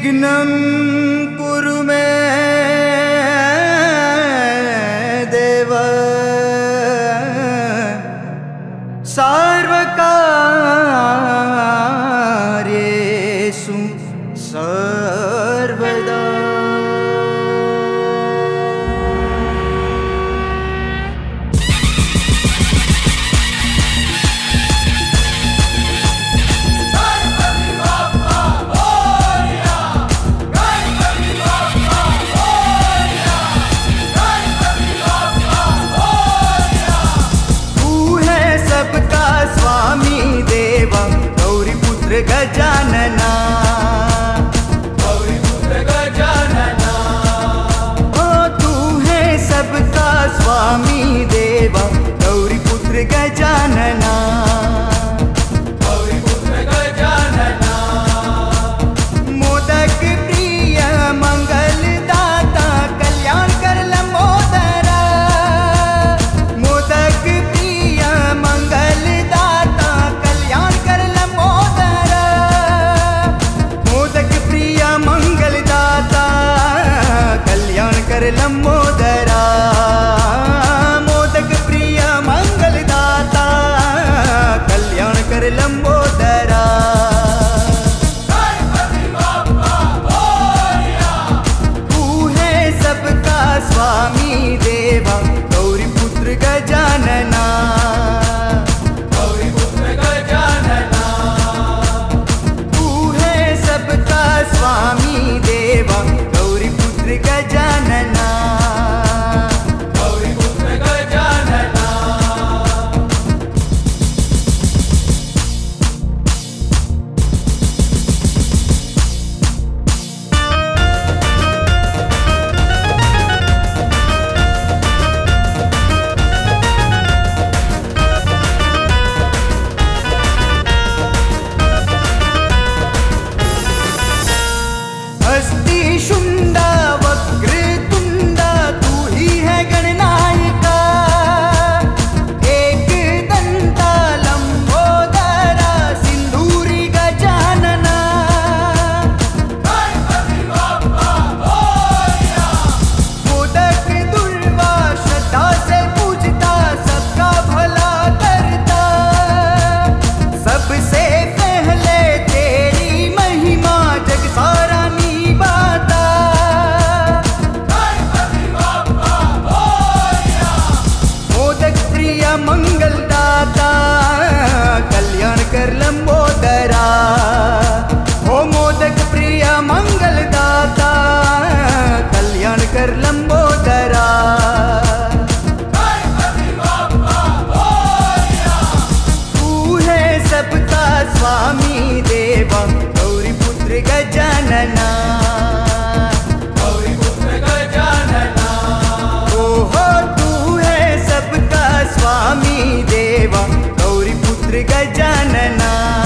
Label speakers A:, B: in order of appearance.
A: विघ्नं कुरु मे देव सर्वकार्येषु सर्वदा। गजानना गौरीपुत्र गजानना, ओ तू है सबका स्वामी देवा गौरीपुत्र गजानना। गौरीपुत्र गजानना, मोदक प्रिय मंगल दाता कल्याण कर लंबोदरा। मोदक प्रिय मंगल दाता कल्याण कर लंबोदरा। कल्याण कर लंबोदरा। मोदक प्रिय मंगल दाता कल्याण कर लंबोदरा। तू है सबका स्वामी देवा गौरीपुत्र गजानना। गौरीपुत्र गजानना, तू है सबका स्वामी देवा गौरीपुत्र गजानना। गौरीपुत्र गजानना, हस्ती शुंडा वक्रतुंडा तू ही है गणनायका। एक दंता लंबोदरा सिंदूरी गजानना। मोदक दुर्वा श्रद्धा से पूजता सबका भला करता। सबसे पहले तेरी महिमा जग सारा मंगल दाता कल्याण कर लंबोदरा। हो मोदक प्रिय मंगल दाता कल्याण कर लंबोदरा। तू है सबका स्वामी देवा गौरीपुत्र गजानना। गौरीपुत्र गजानना, ओहो तू है सबका स्वामी देवा गौरीपुत्र गजानना।